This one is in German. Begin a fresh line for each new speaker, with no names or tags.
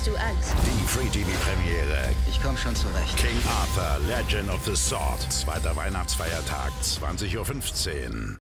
Hast du Angst?
Die Free-TV-Premiere.
Ich komm schon zurecht.
King Arthur, Legend of the Sword. Zweiter Weihnachtsfeiertag, 20:15 Uhr.